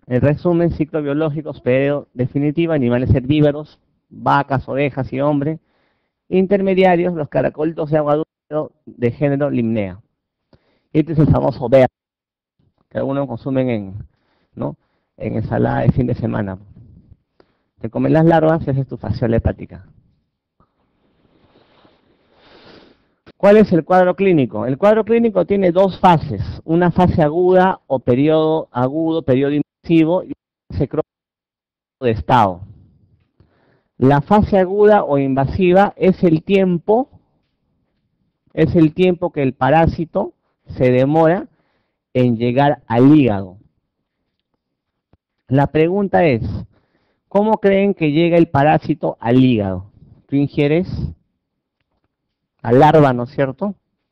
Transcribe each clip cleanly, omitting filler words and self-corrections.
En resumen, ciclo biológicos, periodo definitivo, animales herbívoros, vacas, ovejas y hombres. Intermediarios, los caracolitos de agua dulce de género Limnea. Este es el famoso verde, que algunos consumen ¿no? en ensalada de fin de semana. Te comen las larvas, esa es tu fasciola hepática. ¿Cuál es el cuadro clínico? El cuadro clínico tiene dos fases, una fase aguda o periodo agudo, periodo invasivo y una fase crónica de estado. La fase aguda o invasiva es el tiempo que el parásito se demora en llegar al hígado. La pregunta es, ¿cómo creen que llega el parásito al hígado? Tú ingieres a larva, ¿no es cierto?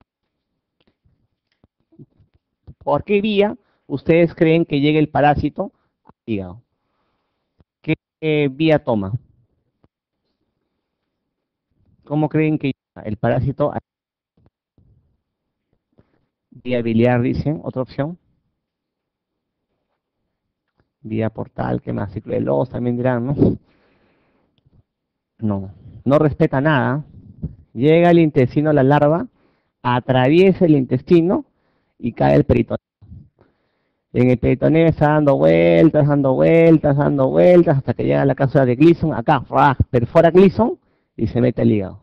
¿Por qué vía ustedes creen que llega el parásito al hígado? ¿Qué vía toma? ¿Cómo creen que llega el parásito al vía biliar, dicen? Otra opción. Vía portal, ¿qué más? Ciclo de Los también dirán, ¿no? No, no respeta nada. Llega al intestino la larva, atraviesa el intestino y cae el peritoneo. En el peritoneo está dando vueltas, dando vueltas, dando vueltas, hasta que llega a la cápsula de Gleason, acá, perfora Gleason y se mete al hígado.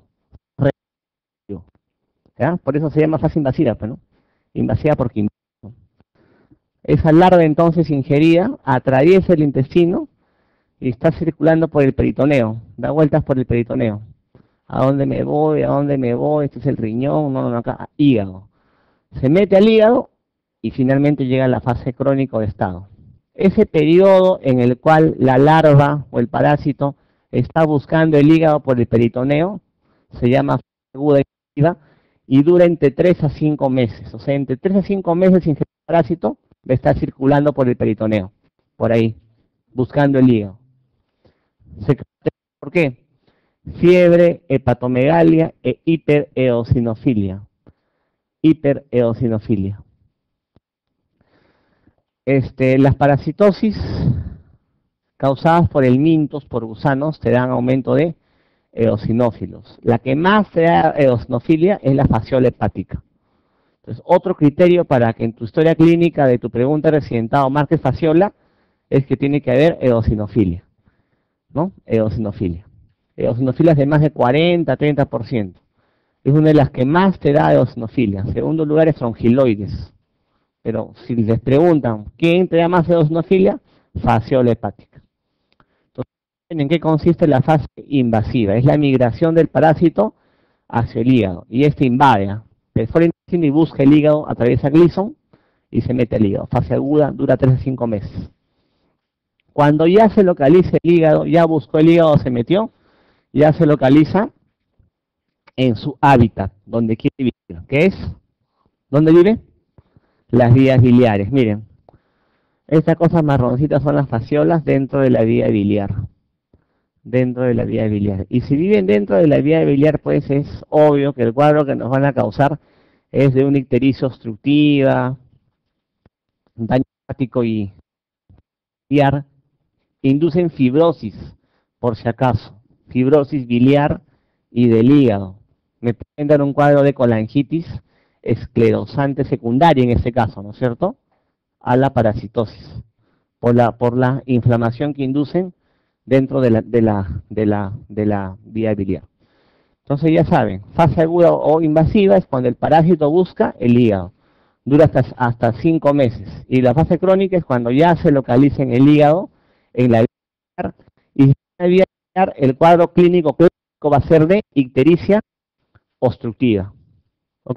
¿Ya? Por eso se llama fase invasiva, ¿no? Invasiva porque invade. Esa larva entonces ingerida atraviesa el intestino y está circulando por el peritoneo, da vueltas por el peritoneo. ¿A dónde me voy? ¿A dónde me voy? Este es el riñón, no, acá, hígado. Se mete al hígado y finalmente llega a la fase crónica de estado. Ese periodo en el cual la larva o el parásito está buscando el hígado por el peritoneo se llama fase aguda invasiva y dura entre 3 a 5 meses. O sea, entre 3 a 5 meses el parásito va a estar circulando por el peritoneo, por ahí, buscando el hígado. ¿Por qué? Fiebre, hepatomegalia e hipereosinofilia. Hipereosinofilia. Las parasitosis causadas por el mintos, por gusanos, te dan aumento de eosinófilos. La que más te da eosinofilia es la fasciola hepática. Entonces, otro criterio para que en tu historia clínica de tu pregunta de residentado marques fasciola es que tiene que haber eosinofilia, ¿no? Eosinofilia. Eosinofilias de más de 40, 30%. Es una de las que más te da eosinofilia. En segundo lugar es strongyloides. Pero si les preguntan, ¿quién te da más eosinofilia? Fasciola hepática. Entonces, ¿en qué consiste la fase invasiva? Es la migración del parásito hacia el hígado. Y este invade, perfora el intestino y busca el hígado, atraviesa Gleason y se mete al hígado. Fase aguda, dura 3 a 5 meses. Cuando ya se localiza el hígado, ya buscó el hígado, se metió, ya se localiza en su hábitat, donde quiere vivir. ¿Qué es? ¿Dónde vive? Las vías biliares. Miren, estas cosas marroncitas son las fasciolas dentro de la vía biliar. Dentro de la vía biliar. Y si viven dentro de la vía biliar, pues es obvio que el cuadro que nos van a causar es de una ictericia obstructiva, daño hepático y biliar, inducen fibrosis, por si acaso, fibrosis biliar y del hígado. Me pueden dar un cuadro de colangitis esclerosante secundaria en este caso, ¿no es cierto? A la parasitosis, por la inflamación que inducen dentro de la vía biliar. Entonces ya saben, fase aguda o invasiva es cuando el parásito busca el hígado. Dura hasta 5 meses. Y la fase crónica es cuando ya se localiza en el hígado, en la vía biliar, y en la vía biliar el cuadro clínico va a ser de ictericia obstructiva. ¿Ok?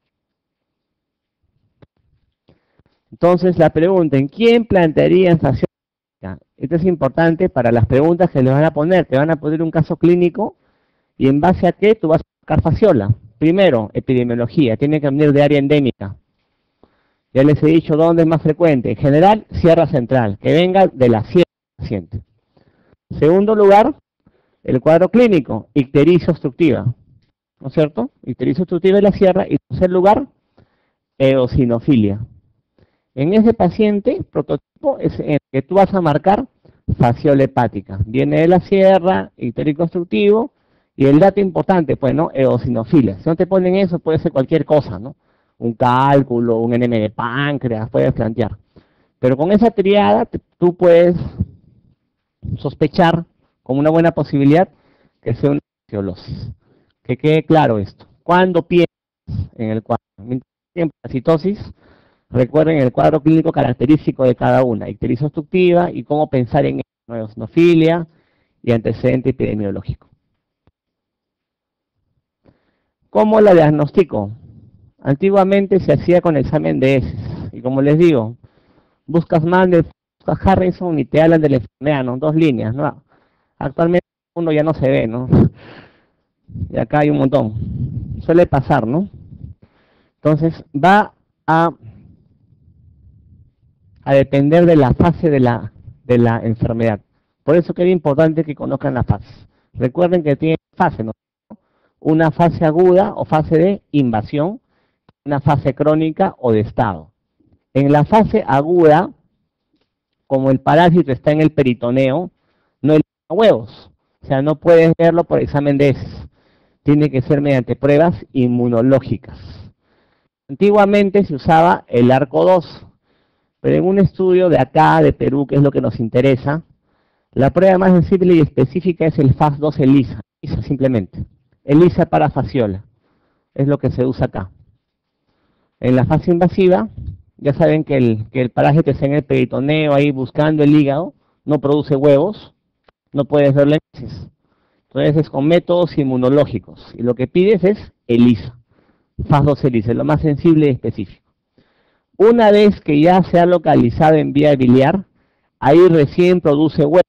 Entonces la pregunta, ¿en quién plantearía en fasciola? Esto es importante para las preguntas que le van a poner. Te van a poner un caso clínico y en base a qué tú vas a sacar fasciola. Primero, epidemiología, tiene que venir de área endémica. Ya les he dicho dónde es más frecuente. En general, Sierra Central, que venga de la sierra del paciente. Segundo lugar, el cuadro clínico, ictericia obstructiva. ¿No es cierto? Ictericia obstructiva de la sierra. Y en tercer lugar, eosinofilia. En ese paciente, prototipo es en el que tú vas a marcar fasciola hepática. Viene de la sierra, icteric constructivo, y el dato importante, pues, ¿no? Eosinofilia. Si no te ponen eso, puede ser cualquier cosa, ¿no? Un cálculo, un NM de páncreas, puedes plantear. Pero con esa triada, tú puedes sospechar como una buena posibilidad que sea una fasciolosis. Que quede claro esto. Cuando piensas en el cuadro, en citosis, recuerden el cuadro clínico característico de cada una, ictericia obstructiva y cómo pensar en eosinofilia y antecedente epidemiológico. ¿Cómo la diagnostico? Antiguamente se hacía con examen de heces, y como les digo, buscas Mandel, buscas Harrison y te hablan de la enfermedad, ¿no? Dos líneas, ¿no? Actualmente uno ya no se ve, ¿no? Y acá hay un montón. Suele pasar, ¿no? Entonces va a, a depender de la fase de la enfermedad. Por eso que es importante que conozcan las fases. Recuerden que tiene fase, ¿no? Una fase aguda o fase de invasión, una fase crónica o de estado. En la fase aguda, como el parásito está en el peritoneo, no elimina huevos. O sea, no puedes verlo por examen de heces. Tiene que ser mediante pruebas inmunológicas. Antiguamente se usaba el arco 2, pero en un estudio de acá, de Perú, que es lo que nos interesa, la prueba más sensible y específica es el FAS2 ELISA, ELISA simplemente. ELISA para fasciola, es lo que se usa acá. En la fase invasiva, ya saben que el parásito está en el peritoneo ahí buscando el hígado, no produce huevos, no puedes verlo en heces. Entonces es con métodos inmunológicos, y lo que pides es ELISA, FAS2 ELISA, lo más sensible y específico. Una vez que ya se ha localizado en vía biliar, ahí recién produce huevos.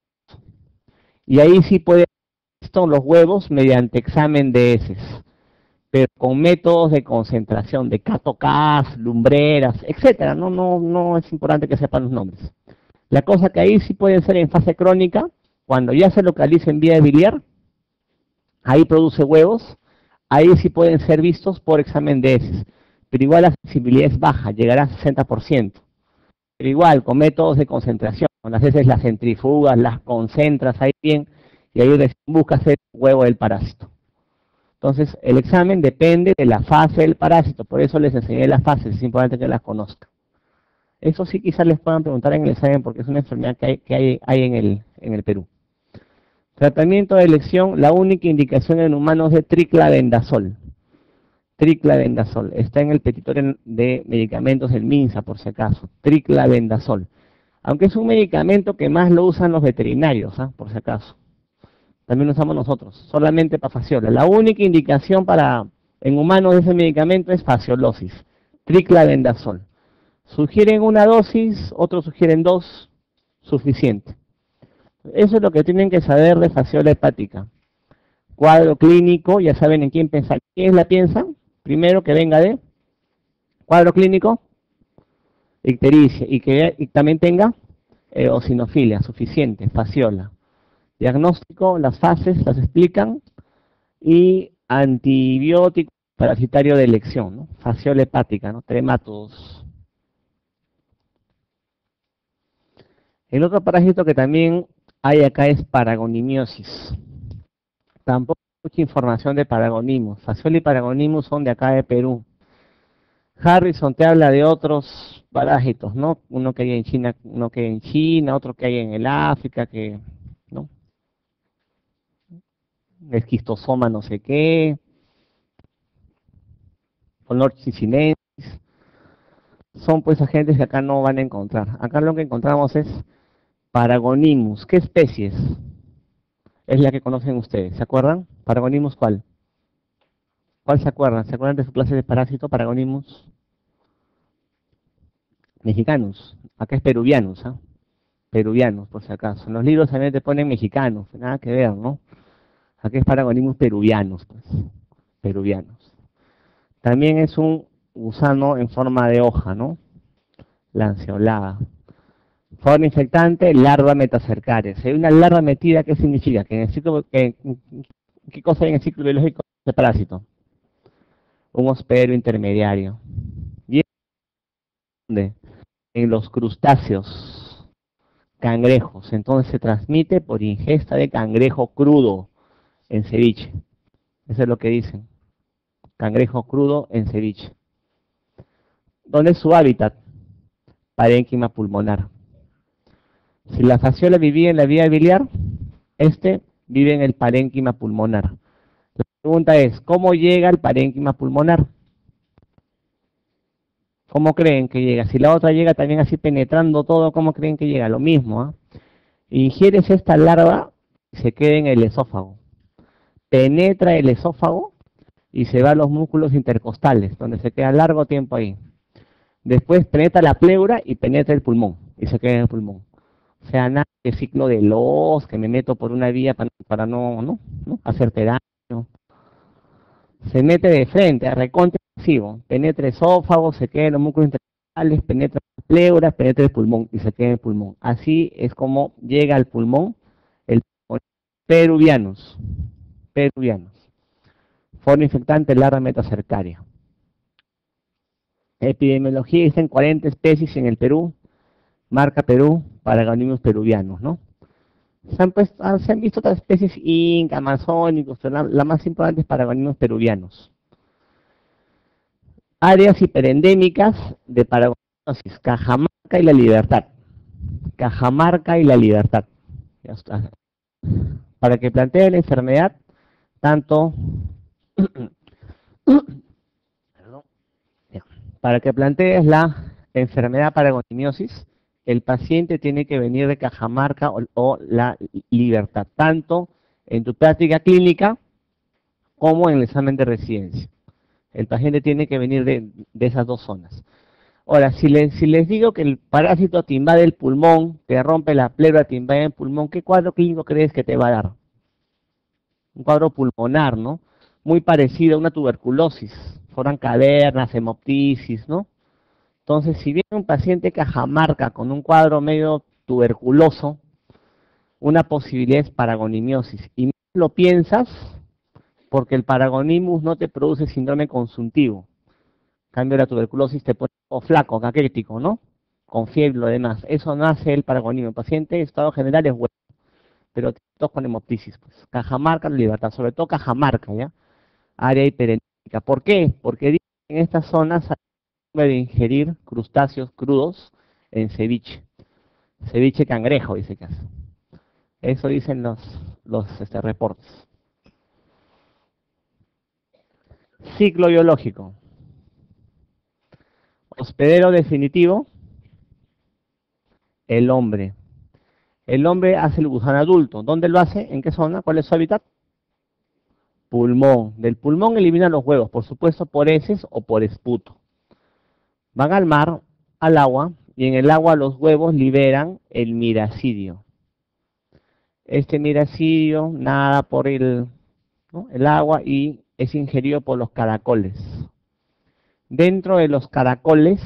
Y ahí sí puede visto los huevos mediante examen de heces, pero con métodos de concentración, de catocas, lumbreras, etcétera. No es importante que sepan los nombres. La cosa que ahí sí pueden ser en fase crónica, cuando ya se localiza en vía biliar, ahí produce huevos, ahí sí pueden ser vistos por examen de heces, pero igual la sensibilidad es baja, llegará a 60%. Pero igual, con métodos de concentración, con las heces las centrifugas, las concentras ahí bien, y ahí buscas el huevo del parásito. Entonces, el examen depende de la fase del parásito, por eso les enseñé las fases, es importante que las conozcan. Eso sí quizás les puedan preguntar en el examen, porque es una enfermedad que hay en el Perú. Tratamiento de elección, la única indicación en humanos es triclavendazol. Triclavendazol, está en el petitorio de medicamentos del MINSA, por si acaso, triclavendazol. Aunque es un medicamento que más lo usan los veterinarios, por si acaso. También lo usamos nosotros, solamente para fasciola. La única indicación en humanos de ese medicamento es fasciolosis, triclavendazol. Sugieren una dosis, otros sugieren dos, suficiente. Eso es lo que tienen que saber de fasciola hepática. Cuadro clínico, ya saben en quién pensar. ¿Quiénes la piensan? Primero que venga de cuadro clínico, ictericia, y que también tenga eosinofilia, suficiente, fasciola. Diagnóstico, las fases las explican, y antibiótico parasitario de elección, ¿no? Fasciola hepática, ¿no? Trematodos. El otro parásito que también hay acá es paragonimiosis. Tampoco hay mucha información de paragonimus. Fasciola y paragonimus son de acá de Perú. Harrison te habla de otros parásitos, ¿no? Uno que hay en China, otro que hay en el África, ¿no? Esquistosoma no sé qué, Olor chinensis. Son pues agentes que acá no van a encontrar. Acá lo que encontramos es Paragonimus. ¿Qué especies es la que conocen ustedes? ¿Se acuerdan? Paragonimus, ¿cuál? ¿Cuál se acuerdan? ¿Se acuerdan de su clase de parásito, Paragonimus? Mexicanos. Acá es peruvianos, ¿ah? Peruvianos, por si acaso. En los libros también te ponen mexicanos, nada que ver, ¿no? Aquí es Paragonimus peruvianos, pues. Peruvianos. También es un gusano en forma de hoja, ¿no? Lanceolada. Forma infectante, larva metacercaria. Si hay una larva metida, ¿qué significa? Que en el ciclo, ¿qué cosa hay en el ciclo biológico de parásito? Un hospedero intermediario. ¿Y dónde? en los crustáceos, cangrejos. Entonces se transmite por ingesta de cangrejo crudo en ceviche. Eso es lo que dicen. Cangrejo crudo en ceviche. ¿Dónde es su hábitat? Parénquima pulmonar. Si la fasciola vivía en la vía biliar, este vive en el parénquima pulmonar. La pregunta es, ¿cómo llega al parénquima pulmonar? ¿Cómo creen que llega? Si la otra llega también así penetrando todo, ¿cómo creen que llega? Lo mismo, ¿eh? Ingieres esta larva y se queda en el esófago. Penetra el esófago y se va a los músculos intercostales, donde se queda largo tiempo ahí. Después penetra la pleura y penetra el pulmón, y se queda en el pulmón. O sea, nada de ciclo de los, que me meto por una vía para no hacerte daño. Se mete de frente, a recontra masivo. Penetra el esófago, se queda en los músculos intercostales, penetra la pleura, penetra el pulmón y se queda en el pulmón. Así es como llega al pulmón el peruvianus. Peruvianus. Forma infectante larva metacercaria. Epidemiología, existen 40 especies en el Perú, marca Perú, Paragonimimus peruvianos, ¿no? Se han visto otras especies inca, amazónicos, pero la más importante es Paragonimimus peruvianos. Áreas hiperendémicas de Paragonimosis, Cajamarca y La Libertad. Cajamarca y La Libertad. Ya está. Para que plantee la enfermedad, tanto para que plantees la enfermedad paragonimiosis, el paciente tiene que venir de Cajamarca o La Libertad, tanto en tu práctica clínica como en el examen de residencia. El paciente tiene que venir de esas dos zonas. Ahora, si les digo que el parásito te invade el pulmón, te rompe la pleura, te invade el pulmón, ¿qué cuadro clínico crees que te va a dar? Un cuadro pulmonar, ¿no? Muy parecido a una tuberculosis, forman cavernas, hemoptisis, ¿no? Entonces, si viene un paciente Cajamarca con un cuadro medio tuberculoso, una posibilidad es paragonimiosis. Y no lo piensas porque el paragonimus no te produce síndrome consuntivo. En cambio, la tuberculosis te pone flaco, caquético, ¿no? Con fiebre y lo demás. Eso no hace el paragonimio. El paciente en estado general es bueno, pero todos con hemoptisis. Pues. Cajamarca, La Libertad, sobre todo Cajamarca, ¿ya? Área hiperendémica. ¿Por qué? Porque en estas zonas de ingerir crustáceos crudos en ceviche. Ceviche cangrejo, dice que hace. Eso dicen los reportes. Ciclo biológico. Hospedero definitivo, el hombre. El hombre hace el gusano adulto. ¿Dónde lo hace? ¿En qué zona? ¿Cuál es su hábitat? Pulmón. Del pulmón elimina los huevos, por supuesto por heces o por esputo. Van al mar, al agua, y en el agua los huevos liberan el miracidio. Este miracidio nada por el agua y es ingerido por los caracoles. Dentro de los caracoles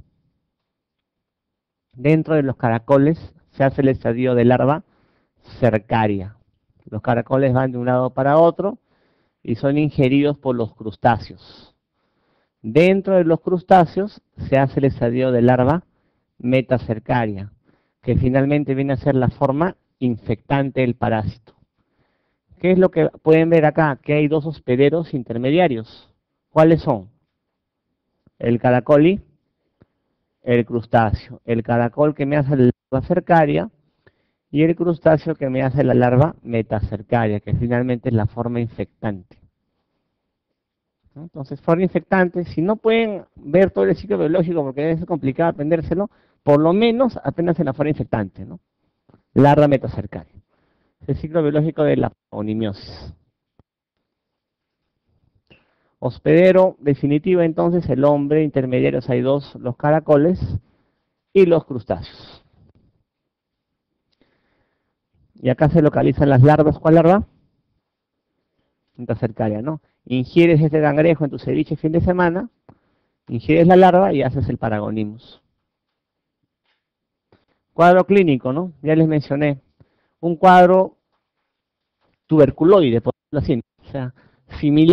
se hace el estadio de larva cercaria. Los caracoles van de un lado para otro y son ingeridos por los crustáceos. Dentro de los crustáceos se hace el estadio de larva metacercaria, que finalmente viene a ser la forma infectante del parásito. ¿Qué es lo que pueden ver acá? Que hay dos hospederos intermediarios. ¿Cuáles son? El caracol y el crustáceo. El caracol que me hace la larva cercaria y el crustáceo que me hace la larva metacercaria, que finalmente es la forma infectante. Entonces, forma infectante, si no pueden ver todo el ciclo biológico porque es complicado aprendérselo, por lo menos apenas en la forma infectante, ¿no? Larva metacercaria. El ciclo biológico de la paragonimiosis. Hospedero definitivo, entonces, el hombre, intermediarios hay dos, los caracoles y los crustáceos. Y acá se localizan las larvas. ¿Cuál larva? Metacercaria, ¿no? Ingieres este cangrejo en tu ceviche fin de semana, ingieres la larva y haces el paragonimus. Cuadro clínico, ¿no? Ya les mencioné. Un cuadro tuberculoide, por decirlo así. O sea, similar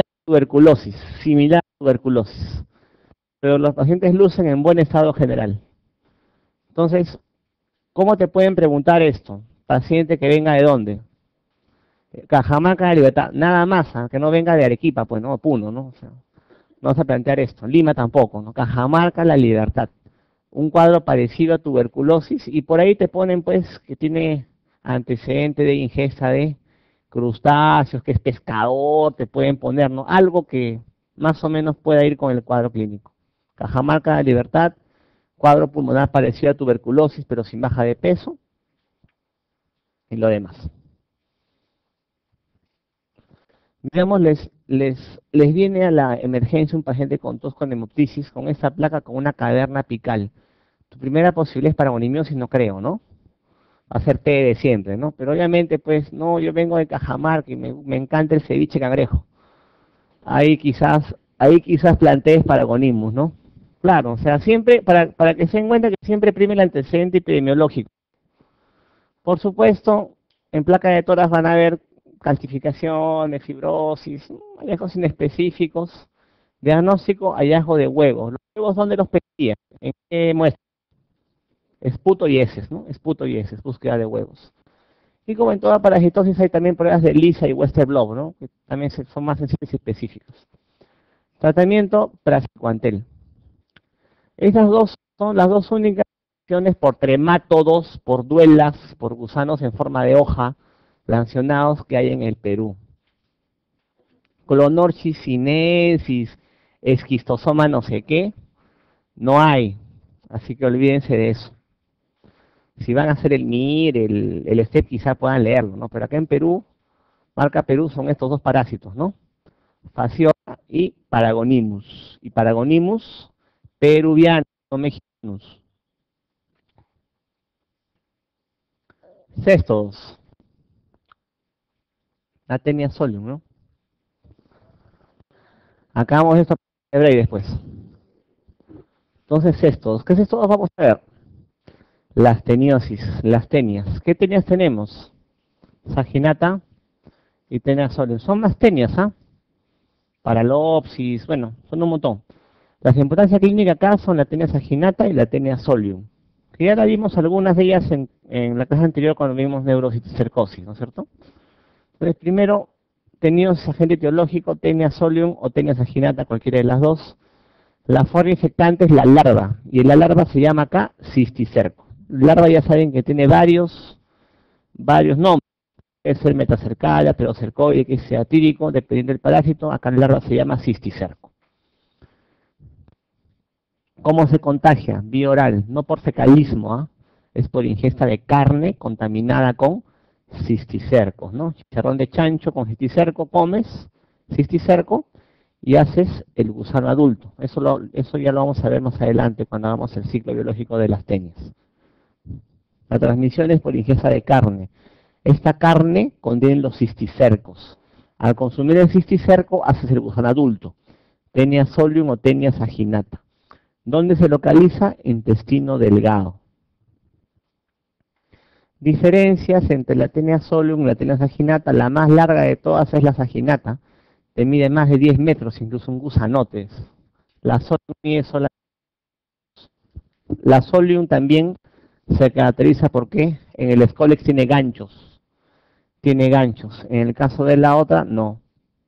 a tuberculosis. Pero los pacientes lucen en buen estado general. Entonces, ¿cómo te pueden preguntar esto? Paciente que venga de dónde? Cajamarca de Libertad, nada más, que no venga de Arequipa, pues no, Puno, ¿no? O sea, no vas a plantear esto. Lima tampoco, ¿no? Cajamarca, La Libertad. Un cuadro parecido a tuberculosis y por ahí te ponen pues que tiene antecedente de ingesta de crustáceos, que es pescador, te pueden poner, ¿no? Algo que más o menos pueda ir con el cuadro clínico. Cajamarca de Libertad, cuadro pulmonar parecido a tuberculosis pero sin baja de peso y lo demás. Digamos, les viene a la emergencia un paciente con tos con hemoptisis, con esta placa con una caverna apical. Tu primera posibilidad es paragonimiosis, no creo, ¿no? Va a ser P de siempre, ¿no? Pero obviamente, pues, no, yo vengo de Cajamarca y me encanta el ceviche cangrejo. Ahí quizás plantees paragonismos, ¿no? Claro, o sea, siempre, para que se den cuenta que siempre prime el antecedente epidemiológico. Por supuesto, en placa de toras van a haber calcificaciones, fibrosis, hallazgos inespecíficos. Diagnóstico, hallazgo de huevos. ¿Los huevos dónde los pedían? ¿En qué muestra? Esputo y heces, ¿no? Esputo y heces, búsqueda de huevos. Y como en toda parasitosis hay también pruebas de Lisa y Western blot, ¿no? Que también son más sensibles y específicos. Tratamiento, praziquantel. Esas dos son las dos únicas opciones por tremátodos, por duelas, por gusanos en forma de hoja, lanceolados que hay en el Perú. Clonorchis sinensis, esquistosoma no sé qué, no hay. Así que olvídense de eso. Si van a hacer el MIR, el STEP, quizá puedan leerlo, ¿no? Pero acá en Perú, marca Perú, son estos dos parásitos, ¿no? Fasciola y Paragonimus. Y Paragonimus peruviano, no mexicanos. Cestos. Atenia solium, ¿no? Acabamos esto y después. Entonces, cestos. ¿Qué cestos vamos a ver? Las teniosis, las tenias. ¿Qué tenias tenemos? Saginata y tenia solium. Son más tenias, ¿ah? Paralopsis, bueno, son un montón. Las importancias clínicas acá son la tenia saginata y la tenia solium. Que ya la vimos algunas de ellas en la clase anterior cuando vimos neurocisticercosis, ¿no es cierto? Entonces, primero, teniosis agente etiológico, tenia solium o tenia saginata, cualquiera de las dos. La forma infectante es la larva, y la larva se llama acá cisticerco. Larva ya saben que tiene varios nombres. Es el metacercalia, pterocercoide, que es atírico, dependiendo del parásito. Acá la larva se llama cisticerco. ¿Cómo se contagia? Vía oral, no por fecalismo, ¿eh? Es por ingesta de carne contaminada con cisticercos, ¿no? Chicharrón de chancho con cisticerco, comes cisticerco y haces el gusano adulto. Eso ya lo vamos a ver más adelante cuando hagamos el ciclo biológico de las tenias. La transmisión es por ingesta de carne. Esta carne contiene los cisticercos. Al consumir el cisticerco haces el gusano adulto. Tenia solium o tenia saginata. ¿Dónde se localiza? Intestino delgado. Diferencias entre la tenia solium y la tenia saginata. La más larga de todas es la saginata. Te mide más de 10 metros, incluso un gusanote. La solium mide solamente. La solium también se caracteriza porque en el Scolex tiene ganchos. Tiene ganchos. En el caso de la otra, no.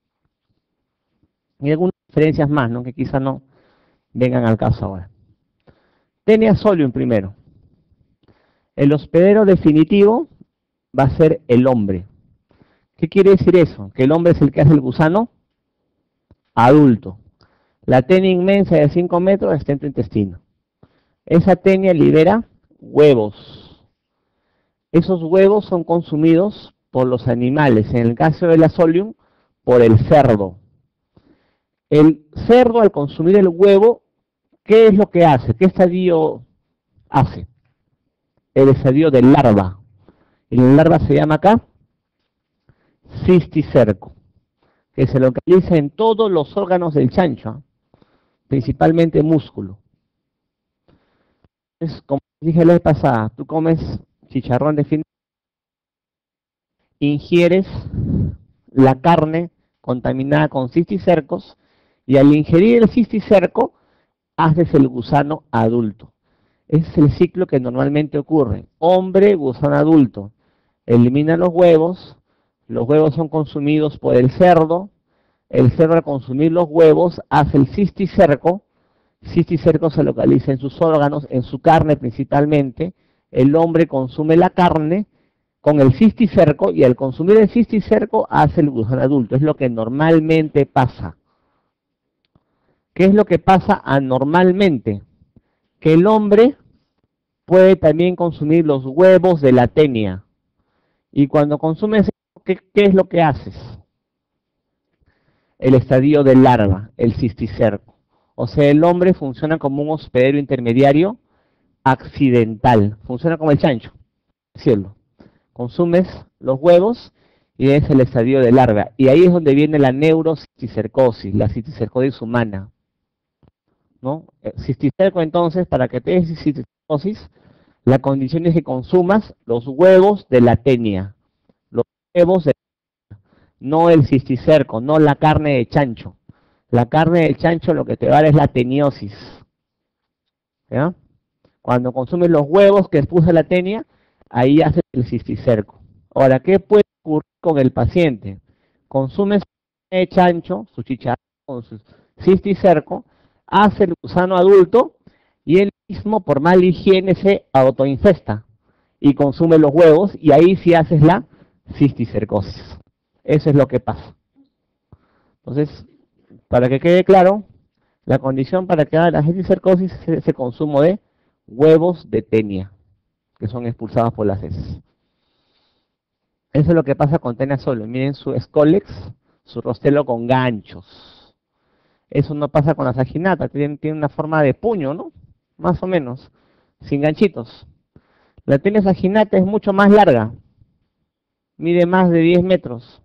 Y algunas diferencias más, ¿no? Que quizá no vengan al caso ahora. Tenia solium primero. El hospedero definitivo va a ser el hombre. ¿Qué quiere decir eso? Que el hombre es el que hace el gusano adulto. La tenia inmensa de 5 metros está en tu intestino. Esa tenia libera huevos. Esos huevos son consumidos por los animales. En el caso de la solium, por el cerdo. El cerdo, al consumir el huevo, ¿qué es lo que hace? ¿Qué estadio hace? El estadio de larva. Y la larva se llama acá cisticerco, que se localiza en todos los órganos del chancho, principalmente músculo. Es como dije la vez pasada, tú comes chicharrón de fin, ingieres la carne contaminada con cisticercos y al ingerir el cisticerco haces el gusano adulto. Ese es el ciclo que normalmente ocurre. Hombre, gusano adulto. Elimina los huevos son consumidos por el cerdo al consumir los huevos hace el cisticerco se localiza en sus órganos, en su carne principalmente, el hombre consume la carne con el cisticerco y al consumir el cisticerco hace el gusano adulto, es lo que normalmente pasa. ¿Qué es lo que pasa anormalmente? Que el hombre puede también consumir los huevos de la tenia. Y cuando consumes, ¿qué es lo que haces? El estadio de larva, el cisticerco. O sea, el hombre funciona como un hospedero intermediario accidental. Funciona como el chancho, cielo. Consumes los huevos y es el estadio de larva. Y ahí es donde viene la neurocisticercosis, la cisticercosis humana. ¿No? Cisticerco, entonces, para que te des cisticercosis, la condición es que consumas los huevos de la tenia. Los huevos de no el cisticerco, no la carne de chancho. La carne de chancho lo que te va a dar es la teniosis. ¿Ya? Cuando consumes los huevos que expulsa la tenia, ahí haces el cisticerco. Ahora, ¿qué puede ocurrir con el paciente? Consumes carne de chancho, su chicharrón con su cisticerco, hace el gusano adulto y él mismo, por mala higiene, se autoinfesta y consume los huevos y ahí sí haces la cisticercosis. Eso es lo que pasa. Entonces, para que quede claro, la condición para que haga la cisticercosis es ese consumo de huevos de tenia, que son expulsados por las heces. Eso es lo que pasa con tenia solo. Miren su escólex, su rostelo con ganchos. Eso no pasa con la saginata, tiene una forma de puño, ¿no? Más o menos, sin ganchitos. La tenia saginata es mucho más larga, mide más de 10 metros.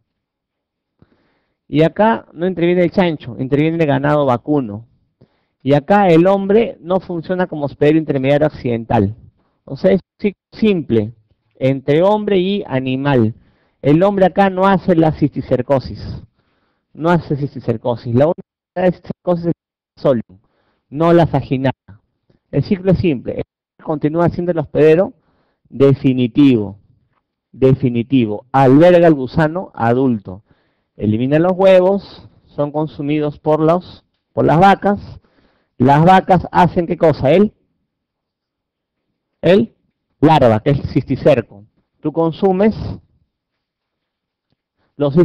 Y acá no interviene el chancho, interviene el ganado vacuno. Y acá el hombre no funciona como hospedero intermediario accidental. O sea, es simple, entre hombre y animal. El hombre acá no hace la cisticercosis. No hace cisticercosis. La única cisticercosis es el solium, no la saginata. El ciclo es simple. El continúa siendo el hospedero definitivo. Definitivo. Alberga el gusano adulto. Elimina los huevos, son consumidos por las vacas. Las vacas hacen ¿qué cosa? El larva, que es el cisticerco. Tú consumes los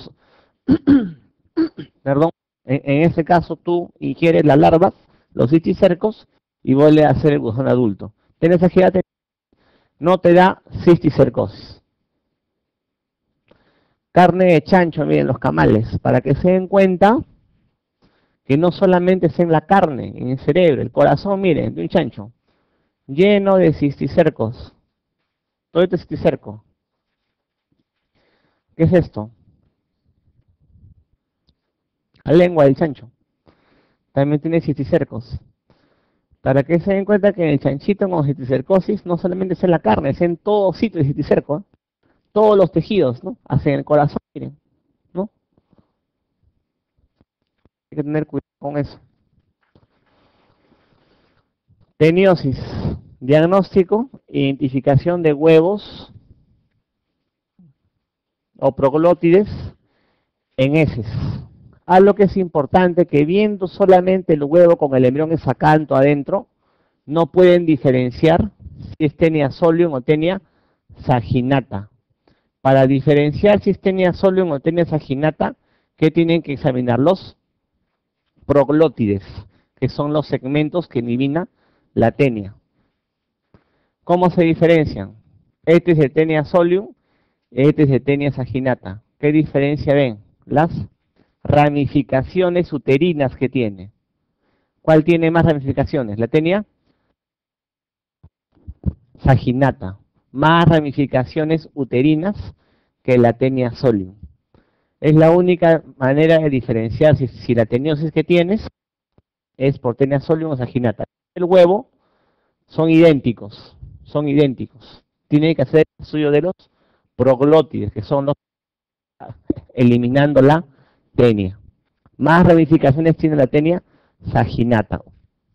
perdón, en este caso tú ingieres las larvas, los cisticercos, y vuelve a hacer el gusano adulto. Tienes agíate, no te da cisticercosis. Carne de chancho, miren los camales, para que se den cuenta que no solamente es en la carne, en el cerebro, el corazón, miren, de un chancho, lleno de cisticercos. Todo este cisticerco. ¿Qué es esto? La lengua del chancho. También tiene cisticercos. Para que se den cuenta que en el chanchito con cisticercosis no solamente es en la carne, es en todo sitio de cisticerco, ¿eh? Todos los tejidos, ¿no? Hasta en el corazón, miren, ¿no? Hay que tener cuidado con eso. Teniosis. Diagnóstico, identificación de huevos o proglótides en heces. Algo que es importante, que viendo solamente el huevo con el embrión exacanto adentro, no pueden diferenciar si es tenia solium o tenia saginata. Para diferenciar si es tenia solium o tenia saginata, ¿qué tienen que examinar? Los proglótides, que son los segmentos que elimina la tenia. ¿Cómo se diferencian? Este es de tenia solium, este es de tenia saginata. ¿Qué diferencia ven? Las ramificaciones uterinas que tiene. ¿Cuál tiene más ramificaciones? La tenia saginata. Más ramificaciones uterinas que la tenia solium. Es la única manera de diferenciar si la teniosis que tienes es por tenia solium o saginata. El huevo son idénticos, son idénticos. Tiene que hacer el estudio de los proglótides, que son los eliminando la tenia. Más ramificaciones tiene la tenia saginata.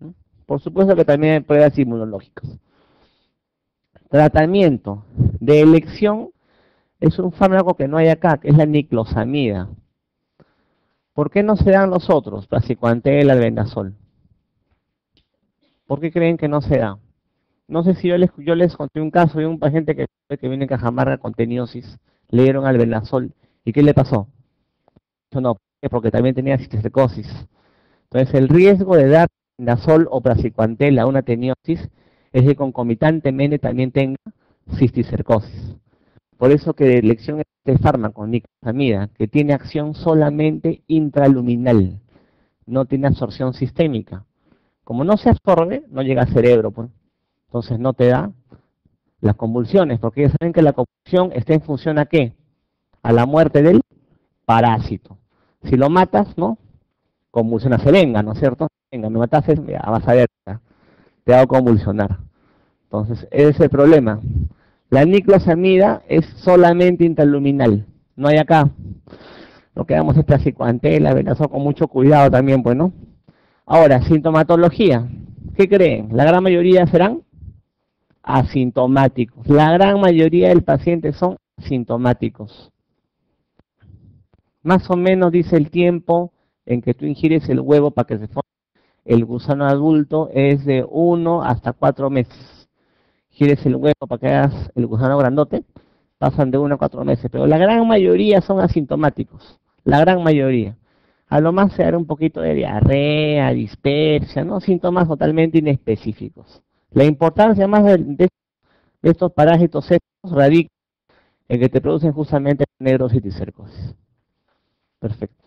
Por supuesto que también hay pruebas inmunológicas. Tratamiento de elección es un fármaco que no hay acá, que es la niclosamida. ¿Por qué no se dan los otros? Praziquantel, albendazol. ¿Por qué creen que no se da? No sé si yo les conté un caso de un paciente que viene en Cajamarca con teniosis, le dieron albendazol. ¿Y qué le pasó? No, porque también tenía cisticercosis. Entonces, el riesgo de dar albendazol o praziquantel a una teniosis es que concomitantemente también tenga cisticercosis. Por eso que de elección es este fármaco, niclosamida, que tiene acción solamente intraluminal, no tiene absorción sistémica. Como no se absorbe, no llega al cerebro, pues. Entonces no te da las convulsiones, porque ya saben que la convulsión está en función ¿a qué? A la muerte del parásito. Si lo matas, ¿no? Convulsiona, se venga, ¿no es cierto? Venga, me mataste, ya vas a ver, te hago convulsionar. Entonces, ese es el problema. La niclosamida es solamente intraluminal, no hay acá. Lo que damos es praziquantel, albendazol con mucho cuidado también, pues, ¿no? Ahora, sintomatología. ¿Qué creen? La gran mayoría serán asintomáticos. La gran mayoría del paciente son asintomáticos. Más o menos dice el tiempo en que tú ingieres el huevo para que se forme el gusano adulto es de 1 hasta 4 meses. Ingieres el huevo para que hagas el gusano grandote, pasan de 1 a 4 meses, pero la gran mayoría son asintomáticos. La gran mayoría. A lo más se dará un poquito de diarrea, dispersia, ¿no? Síntomas totalmente inespecíficos. La importancia más de estos parásitos secos radica en que te producen justamente necrosis y cercosis. Perfecto.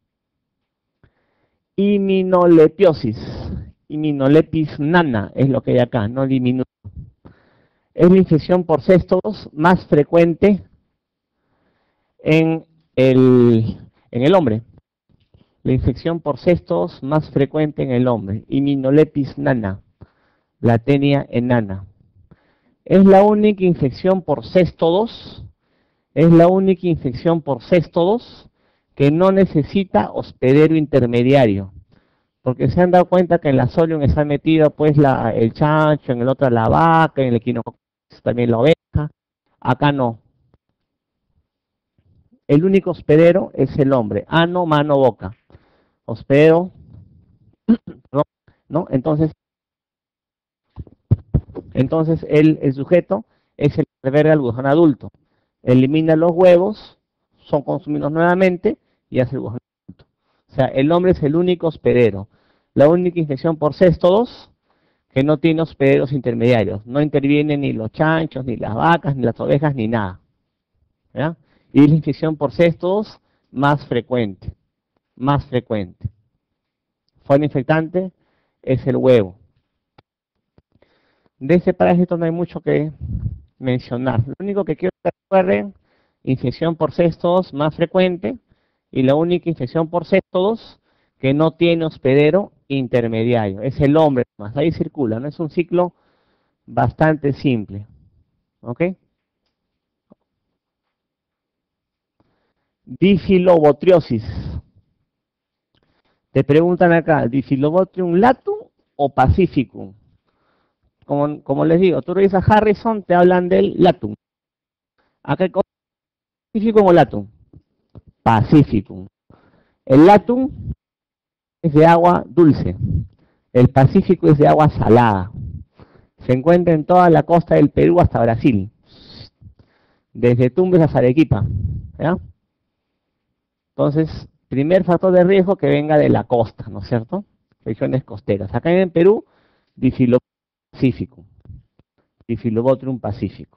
Iminolepiosis. Iminolepis nana es lo que hay acá, no diminuto. Es la infección por cestos más frecuente en el hombre. La infección por cestos más frecuente en el hombre. Iminolepis nana, la tenia enana. Es la única infección por céstodos, es la única infección por céstodos que no necesita hospedero intermediario. Porque se han dado cuenta que en la solium está metido pues el chancho, en el otro la vaca, en el equinococcus también la oveja. Acá no. El único hospedero es el hombre. Ano, mano, boca. Hospedero, ¿no? Entonces el sujeto es el que alberga al gusano adulto. Elimina los huevos, son consumidos nuevamente y hace el gusano adulto. O sea, el hombre es el único hospedero. La única infección por céstodos que no tiene hospederos intermediarios. No intervienen ni los chanchos, ni las vacas, ni las ovejas, ni nada. ¿Ya? Y la infección por céstodos más frecuente. Más frecuente. Forma infectante es el huevo. De ese parásito no hay mucho que mencionar. Lo único que quiero que recuerden, infección por céstodos más frecuente y la única infección por céstodos que no tiene hospedero intermediario. Es el hombre más. Ahí circula, ¿no? Es un ciclo bastante simple. ¿Ok? Difilobotriosis. Te preguntan acá, ¿Difilobotrium latum o pacificum? Como les digo, tú revisas Harrison, te hablan del latum. Acá hay pacificum o latum. Pacificum. El latum es de agua dulce. El pacífico es de agua salada. Se encuentra en toda la costa del Perú hasta Brasil. Desde Tumbes hasta Arequipa. ¿Ya? Entonces, primer factor de riesgo que venga de la costa, ¿no es cierto? Regiones costeras. Acá en Perú, Difilobotrium pacífico. Difilobotrium pacífico.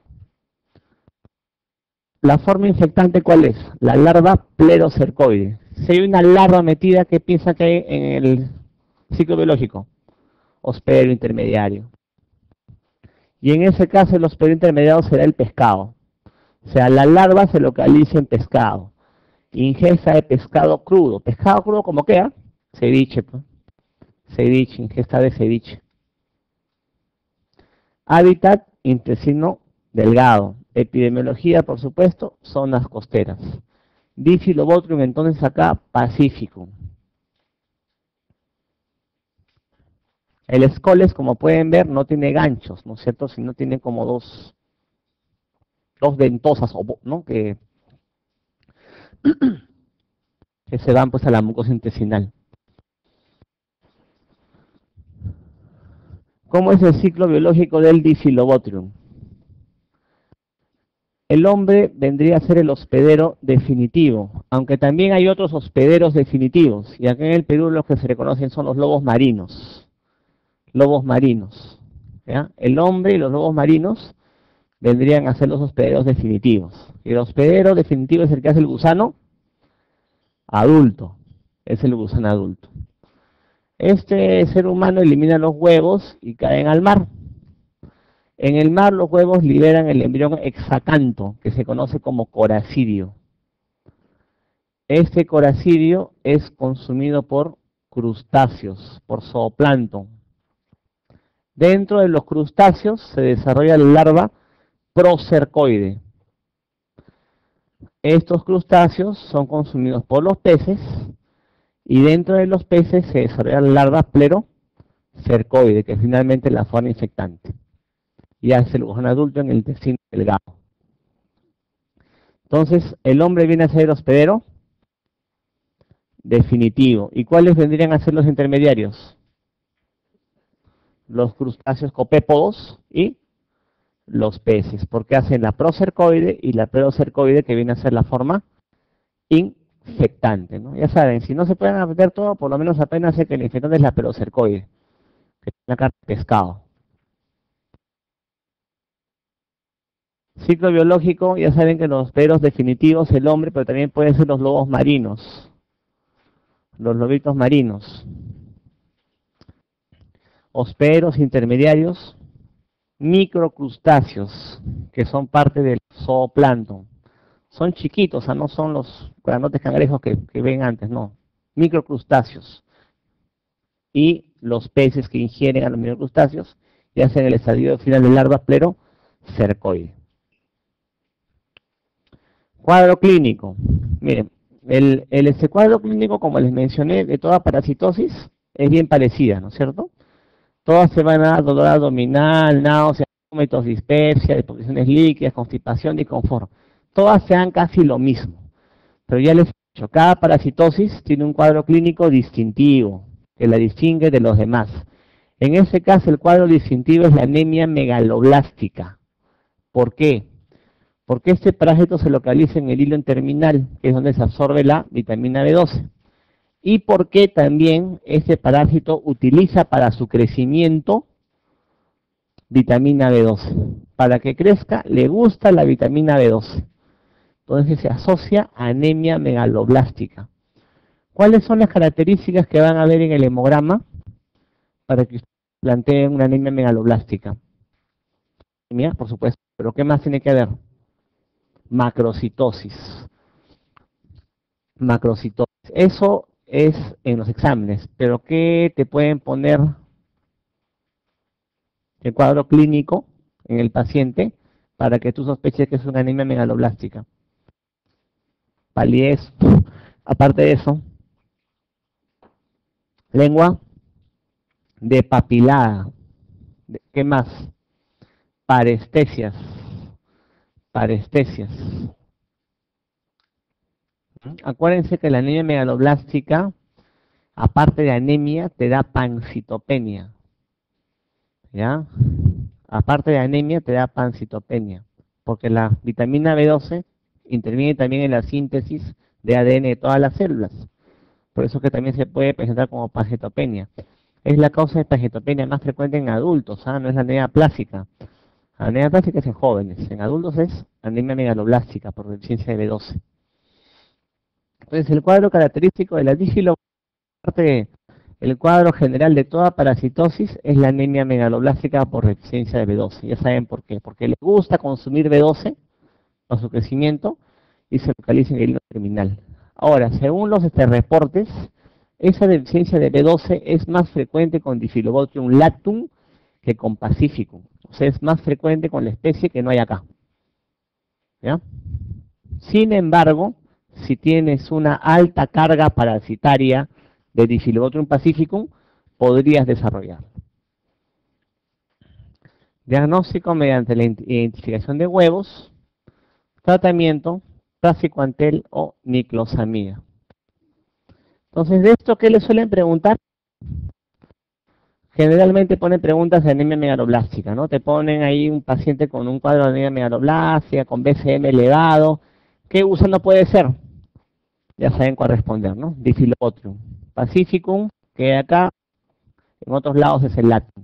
¿La forma infectante cuál es? La larva plerocercoide. Si hay una larva metida, ¿qué piensa que hay en el ciclo biológico? Hospedero intermediario. Y en ese caso el hospedero intermediario será el pescado. O sea, la larva se localiza en pescado. Ingesta de pescado crudo. ¿Pescado crudo como qué? Ceviche, pues. Ceviche, ingesta de ceviche. Hábitat, intestino delgado. Epidemiología, por supuesto, zonas costeras. Difilobotrium, entonces acá, Pacífico. El Scoles, como pueden ver, no tiene ganchos, ¿no es cierto? Sino tiene como dos ventosas, ¿no? Que se van pues a la mucosa intestinal. ¿Cómo es el ciclo biológico del Diphyllobotrium? El hombre vendría a ser el hospedero definitivo, aunque también hay otros hospederos definitivos, y acá en el Perú los que se reconocen son los lobos marinos. Lobos marinos. ¿Ya? El hombre y los lobos marinos vendrían a ser los hospederos definitivos. Y el hospedero definitivo es el que hace el gusano adulto. Es el gusano adulto. Este ser humano elimina los huevos y caen al mar. En el mar los huevos liberan el embrión hexacanto, que se conoce como coracidio. Este coracidio es consumido por crustáceos, por zooplancton. Dentro de los crustáceos se desarrolla la larva procercoide. Estos crustáceos son consumidos por los peces y dentro de los peces se desarrolla la larva plerocercoide, que finalmente es la forma infectante. Y hace el gusano adulto en el intestino delgado. Entonces, el hombre viene a ser hospedero definitivo. ¿Y cuáles vendrían a ser los intermediarios? Los crustáceos copépodos y los peces, porque hacen la procercoide y la plerocercoide, que viene a ser la forma infectante, ¿no? Ya saben, si no se pueden aprender todo, por lo menos apenas sé que el infectante es la plerocercoide, que es la carne de pescado. Ciclo biológico, ya saben que los hospederos definitivos, el hombre, pero también pueden ser los lobos marinos, los lobitos marinos. Hospederos intermediarios, microcrustáceos, que son parte del zooplancton. Son chiquitos, o sea, no son los granotes cangrejos que ven antes, no. Microcrustáceos. Y los peces que ingieren a los microcrustáceos y hacen el estadio final de larva plerocercoide. Cuadro clínico. Miren, este cuadro clínico, como les mencioné, de toda parasitosis, es bien parecida, ¿no es cierto? Todas se van a dar dolor abdominal, náuseas, vómitos, dispepsia, deposiciones líquidas, constipación y confort. Todas se dan casi lo mismo. Pero ya les he dicho, cada parasitosis tiene un cuadro clínico distintivo, que la distingue de los demás. En este caso, el cuadro distintivo es la anemia megaloblástica. ¿Por qué? Porque este parásito se localiza en el hilo terminal, que es donde se absorbe la vitamina B12. Y porque también este parásito utiliza para su crecimiento vitamina B12. Para que crezca, le gusta la vitamina B12. Entonces se asocia a anemia megaloblástica. ¿Cuáles son las características que van a ver en el hemograma para que ustedes planteen una anemia megaloblástica? Anemia, por supuesto, pero ¿qué más tiene que ver? Macrocitosis. Macrocitosis. Eso es en los exámenes, pero ¿qué te pueden poner el cuadro clínico en el paciente para que tú sospeches que es una anemia megaloblástica? Palidez. Aparte de eso, lengua depapilada. ¿Qué más? Parestesias. Parestesias. Acuérdense que la anemia megaloblástica, aparte de anemia, te da pancitopenia. ¿Ya? Aparte de anemia, te da pancitopenia. Porque la vitamina B12 interviene también en la síntesis de ADN de todas las células. Por eso que también se puede presentar como pancitopenia. Es la causa de pancitopenia más frecuente en adultos, ¿ah? No es la anemia plástica. La anemia plástica es en jóvenes, en adultos es anemia megaloblástica por deficiencia de B12. Entonces el cuadro característico de la difiloblástica, el cuadro general de toda parasitosis es la anemia megaloblástica por deficiencia de B12. Ya saben por qué. Porque le gusta consumir B12 para su crecimiento y se localiza en el hilo terminal. Ahora, según los reportes, esa deficiencia de B12 es más frecuente con Diphyllobotrium lactum que con Pacificum. O sea, es más frecuente con la especie que no hay acá. ¿Ya? Sin embargo, si tienes una alta carga parasitaria de Diphyllobotrium pacificum, podrías desarrollar. Diagnóstico mediante la identificación de huevos, tratamiento, praziquantel o niclosamida. Entonces, de esto, ¿qué le suelen preguntar? Generalmente ponen preguntas de anemia megaloblástica, ¿no? Te ponen ahí un paciente con un cuadro de anemia megaloblástica, con BCM elevado. ¿Qué gusano puede ser? Ya saben cuál responder, ¿no? Diphyllobotrium pacificum, que acá, en otros lados es el Latium.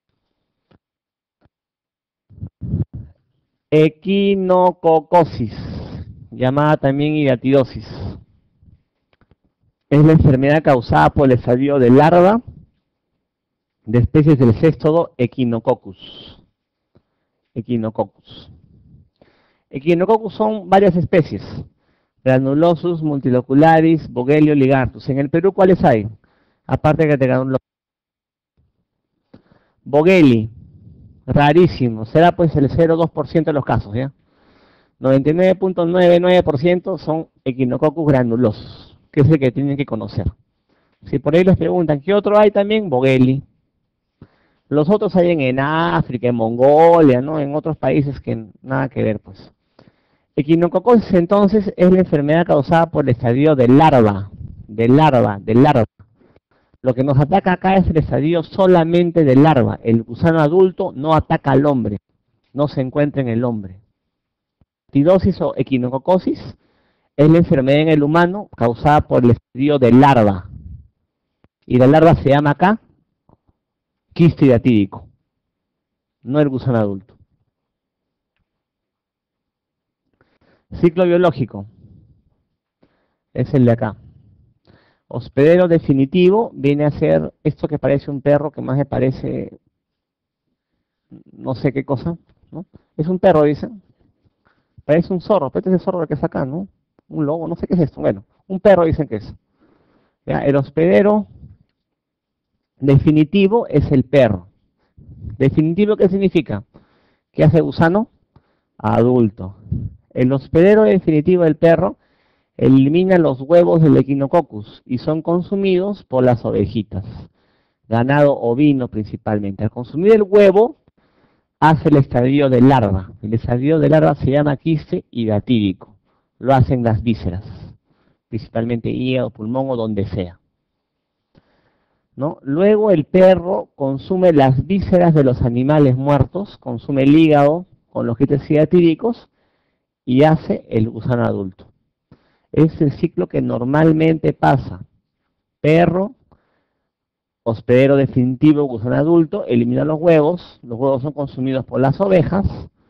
Equinococosis, llamada también hidatidosis. Es la enfermedad causada por el estadio de larva de especies del céstodo Echinococcus. Echinococcus. Echinococcus son varias especies. Granulosus, multilocularis, Bogelio, ligartus. En el Perú, ¿cuáles hay? Aparte que te granulosus. Bogeli, rarísimo. Será pues el 0,2% de los casos, ¿ya? 99.99% son Echinococcus granulosus, que es el que tienen que conocer. Si por ahí les preguntan, ¿qué otro hay también? Bogeli. Los otros hay en África, en Mongolia, ¿no? En otros países que nada que ver, pues. Echinococosis, entonces, es la enfermedad causada por el estadio de larva. Lo que nos ataca acá es el estadio solamente de larva. El gusano adulto no ataca al hombre, no se encuentra en el hombre. Tidosis o equinococosis es la enfermedad en el humano causada por el estadio de larva. Y la larva se llama acá quiste hidatídico, no el gusano adulto. Ciclo biológico es el de acá. Hospedero definitivo viene a ser esto que parece un perro, que más me parece no sé qué cosa, ¿no? Es un perro, dicen. Parece un zorro, pero este es el zorro que es acá, ¿no? Un lobo, no sé qué es esto. Bueno, un perro dicen que es. ¿Ya? El hospedero definitivo es el perro. ¿Definitivo qué significa? ¿Qué hace gusano? Adulto. El hospedero definitivo del perro elimina los huevos del Echinococcus y son consumidos por las ovejitas, ganado ovino principalmente. Al consumir el huevo, hace el estadio de larva. El estadio de larva se llama quiste hidatídico. Lo hacen las vísceras, principalmente hígado, pulmón o donde sea, ¿no? Luego el perro consume las vísceras de los animales muertos, consume el hígado con los quistes hidatídicos y hace el gusano adulto. Es el ciclo que normalmente pasa. Perro, hospedero definitivo, gusano adulto, elimina los huevos son consumidos por las ovejas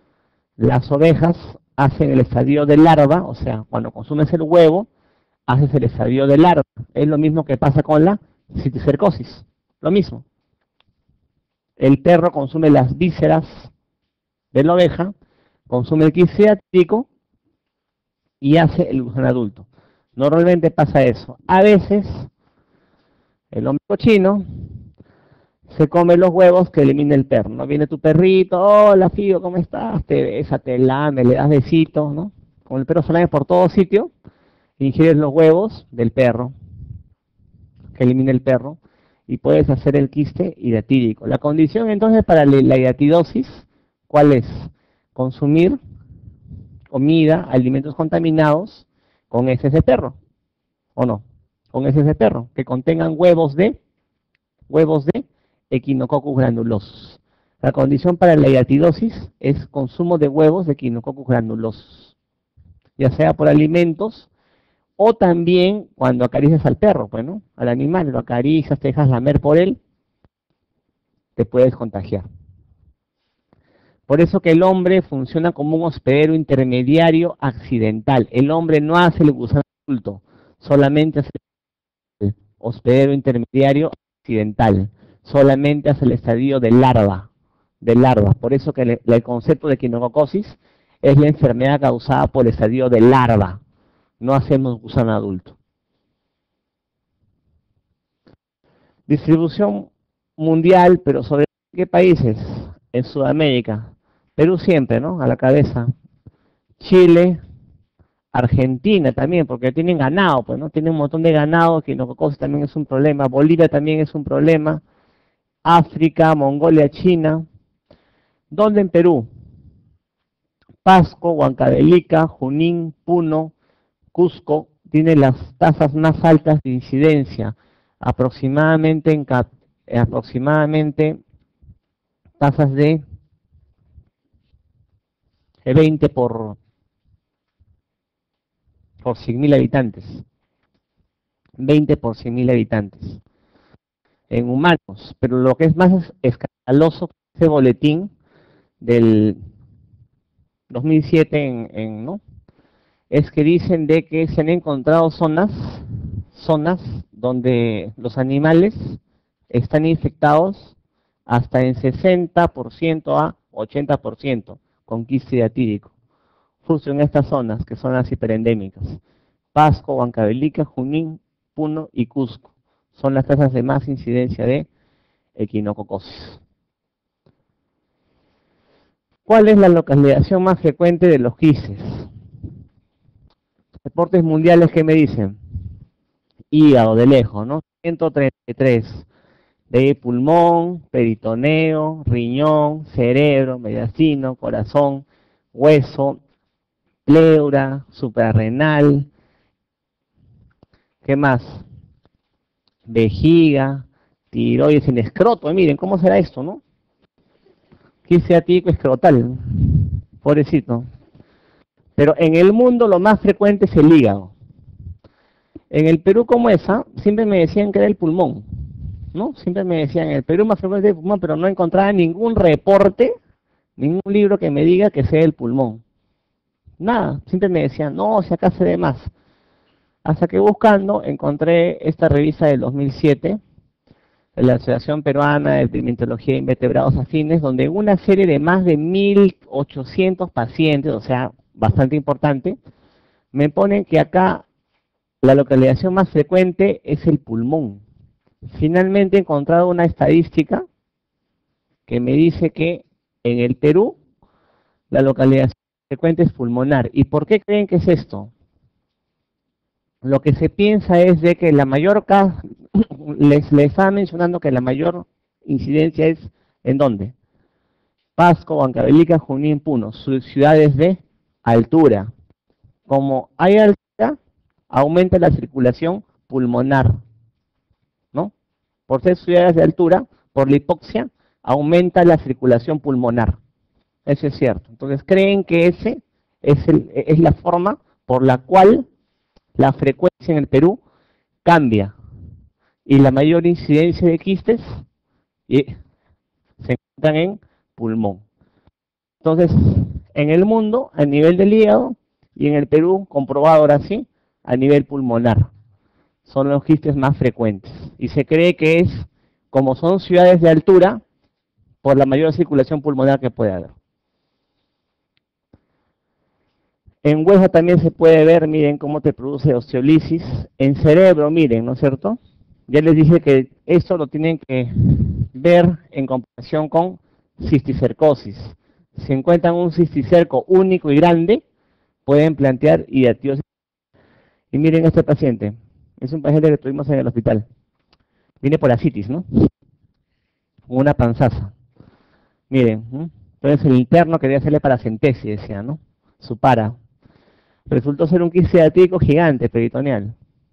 hacen el estadio de larva, o sea, cuando consumes el huevo, haces el estadio de larva. Es lo mismo que pasa con la citicercosis, lo mismo. El perro consume las vísceras de la oveja, consume el quiste hidatídico y hace el gusano adulto. Normalmente pasa eso. A veces, el hombre cochino se come los huevos que elimina el perro, ¿no? Viene tu perrito, hola Fido, ¿cómo estás? Te besa, te lame, le das besitos, ¿no? Como el perro se lame por todo sitio, ingieres los huevos del perro, que elimina el perro, y puedes hacer el quiste hidatídico. La condición entonces para la hidatidosis, ¿cuál es? Consumir comida, alimentos contaminados con heces de perro, ¿o no? Con heces de perro, que contengan huevos de Echinococcus granulosus. La condición para la hidatidosis es consumo de huevos de Echinococcus granulosus, ya sea por alimentos o también cuando acaricias al perro, pues, ¿no? Al animal, lo acaricias, te dejas lamer por él, te puedes contagiar. Por eso que el hombre funciona como un hospedero intermediario accidental. El hombre no hace el gusano adulto, solamente hace el hospedero intermediario accidental. Solamente hace el estadio de larva. Por eso que el concepto de equinococosis es la enfermedad causada por el estadio de larva. No hacemos gusano adulto. Distribución mundial, pero ¿sobre qué países? En Sudamérica. Perú siempre, ¿no? A la cabeza. Chile, Argentina también, porque tienen ganado, pues, ¿no? Tienen un montón de ganado, equinococosis también es un problema. Bolivia también es un problema. África, Mongolia, China. ¿Dónde en Perú? Pasco, Huancavelica, Junín, Puno, Cusco tiene las tasas más altas de incidencia, aproximadamente aproximadamente tasas de 20 por 100.000 habitantes, 20 por 100.000 habitantes en humanos, pero lo que es más escandaloso, ese boletín del 2007 ¿no? Es que dicen de que se han encontrado zonas donde los animales están infectados hasta en 60% a 80% con quiste diatídico, justo en estas zonas que son las hiperendémicas. Pasco, Huancavelica, Junín, Puno y Cusco son las tasas de más incidencia de equinococosis. ¿Cuál es la localización más frecuente de los quistes? Reportes mundiales que me dicen, hígado de lejos, ¿no? 133, de pulmón, peritoneo, riñón, cerebro, mediastino, corazón, hueso, pleura, suprarrenal, ¿qué más? Vejiga, tiroides en escroto, miren, ¿cómo será esto, no? Quiste ciático escrotal, pobrecito. Pero en el mundo lo más frecuente es el hígado. En el Perú, como esa, siempre me decían que era el pulmón, ¿no? Siempre me decían, en el Perú más frecuente es el pulmón, pero no encontraba ningún reporte, ningún libro que me diga que sea el pulmón. Nada, siempre me decían, no, si acá se ve más. Hasta que buscando encontré esta revista del 2007, de la Asociación Peruana de Epidemiología de Invertebrados Afines, donde una serie de más de 1.800 pacientes, o sea, bastante importante, me ponen que acá la localización más frecuente es el pulmón. Finalmente he encontrado una estadística que me dice que en el Perú la localización frecuente es pulmonar. ¿Y por qué creen que es esto? Lo que se piensa es de que la mayor les estaba mencionando que la mayor incidencia es ¿en dónde? Pasco, Huancavelica, Junín, Puno, ciudades de altura. Como hay altura, aumenta la circulación pulmonar, ¿no? Por ser ciudades de altura, por la hipoxia, aumenta la circulación pulmonar. Eso es cierto. Entonces creen que ese es la forma por la cual la frecuencia en el Perú cambia y la mayor incidencia de quistes se encuentran en pulmón. Entonces, en el mundo, a nivel del hígado, y en el Perú, comprobado ahora sí, a nivel pulmonar. Son los quistes más frecuentes. Y se cree que es, como son ciudades de altura, por la mayor circulación pulmonar que puede haber. En hueso también se puede ver, miren cómo te produce osteolisis. En cerebro, miren, ¿no es cierto? Ya les dije que esto lo tienen que ver en comparación con cisticercosis. Si encuentran un cisticerco único y grande, pueden plantear hidatiosis. Y miren este paciente. Es un paciente que tuvimos en el hospital. Viene por asitis, ¿no? Una panzaza. Miren, entonces el interno quería hacerle paracentesis, decía, ¿no? Su para. Resultó ser un quiste ciático gigante peritoneal.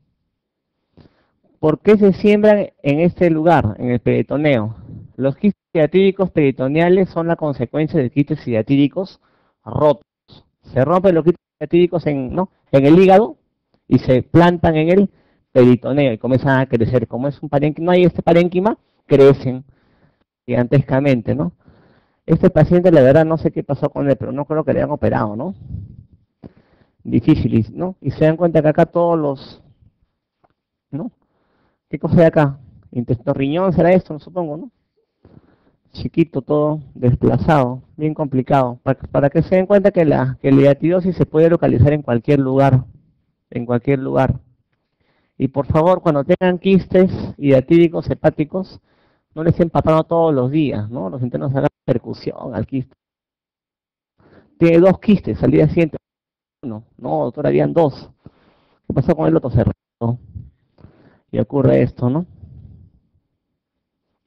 ¿Por qué se siembran en este lugar, en el peritoneo? Los quistes ciatídicos peritoneales son la consecuencia de quistes ciatídicos rotos. Se rompen los quistes ciatídicos ¿no? en el hígado y se plantan en el peritoneo y comienzan a crecer. Como es un parénquima, no hay este parénquima, crecen gigantescamente, ¿no? Este paciente, la verdad, no sé qué pasó con él, pero no creo que le hayan operado, ¿no? Difícil, ¿no? Y se dan cuenta que acá todos ¿no? ¿Qué cosa hay acá? Intestino riñón será esto, no supongo, ¿no? Chiquito, todo desplazado, bien complicado. Para que se den cuenta que la hidatidiosis se puede localizar en cualquier lugar, en cualquier lugar. Y por favor, cuando tengan quistes hidatídicos hepáticos, no les estén papando todos los días, ¿no? Los internos hagan percusión al quiste. Tiene 2 quistes, al día siguiente, uno. No, doctor, habían 2. ¿Qué pasó con el otro cerrado? Y ocurre esto, ¿no?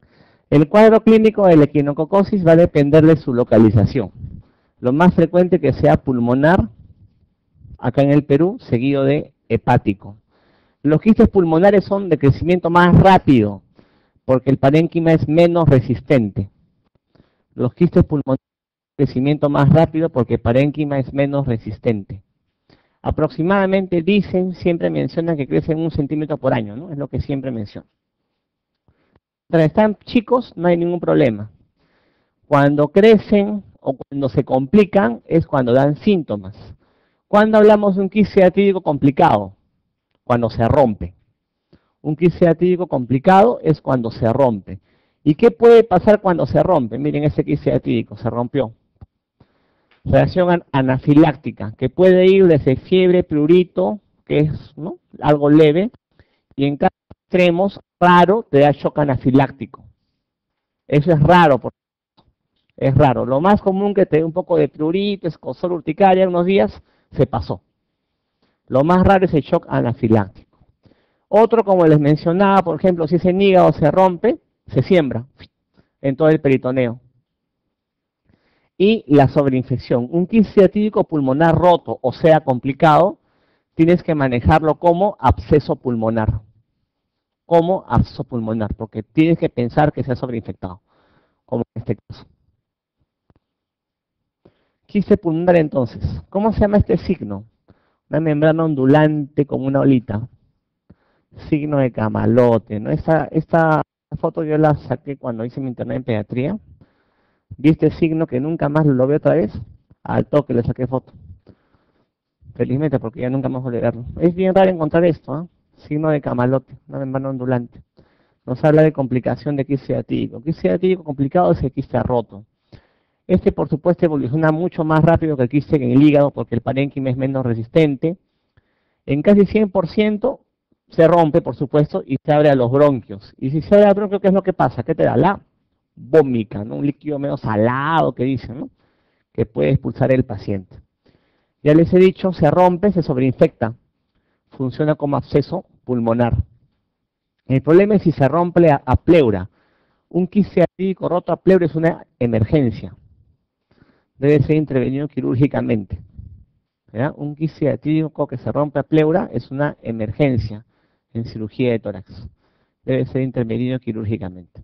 El cuadro clínico de la equinococosis va a depender de su localización. Lo más frecuente que sea pulmonar, acá en el Perú, seguido de hepático. Los quistes pulmonares son de crecimiento más rápido, porque el parénquima es menos resistente. Los quistes pulmonares de crecimiento más rápido porque el parénquima es menos resistente. Aproximadamente siempre mencionan que crecen 1 centímetro por año, ¿no? Es lo que siempre mencionan. Cuando están chicos no hay ningún problema. Cuando crecen o cuando se complican es cuando dan síntomas. ¿Cuándo hablamos de un quiste ciatídico complicado? Cuando se rompe. Un quiste ciatídico complicado es cuando se rompe. ¿Y qué puede pasar cuando se rompe? Miren, ese quiste ciatídico se rompió. Reacción anafiláctica, que puede ir desde fiebre, prurito, que es, ¿no?, algo leve, y en casos extremos, raro, te da shock anafiláctico. Eso es raro, es raro. Lo más común que te dé un poco de prurito, escozor, urticaria, unos días, se pasó. Lo más raro es el shock anafiláctico. Otro, como les mencionaba, por ejemplo, si ese hígado se rompe, se siembra en todo el peritoneo. Y la sobreinfección. Un quiste ciatídico pulmonar roto, o sea, complicado, tienes que manejarlo como absceso pulmonar. Como absceso pulmonar, porque tienes que pensar que sea sobreinfectado, como en este caso. Quiste pulmonar entonces. ¿Cómo se llama este signo? Una membrana ondulante como una olita. Signo de camalote, ¿no? Esta foto yo la saqué cuando hice mi internado en pediatría. Vi este signo que nunca más lo veo otra vez. Al toque le saqué foto. Felizmente, porque ya nunca más volví a verlo. Es bien raro encontrar esto, ¿eh? Signo de camalote, una membrana ondulante. Nos habla de complicación de quiste ciatídico. Quiste ciatídico complicado es el quiste roto. Este, por supuesto, evoluciona mucho más rápido que el quiste en el hígado, porque el parénquima es menos resistente. En casi 100% se rompe, por supuesto, y se abre a los bronquios. Y si se abre al bronquio, ¿qué es lo que pasa? ¿Qué te da? La vómica, ¿no? Un líquido medio salado que dicen, ¿no?, que puede expulsar el paciente. Ya les he dicho, se rompe, se sobreinfecta. Funciona como absceso pulmonar. El problema es si se rompe a pleura. Un quiste ciatídico roto a pleura es una emergencia. Debe ser intervenido quirúrgicamente. ¿Ya? Un quiste ciatídico que se rompe a pleura es una emergencia en cirugía de tórax. Debe ser intervenido quirúrgicamente.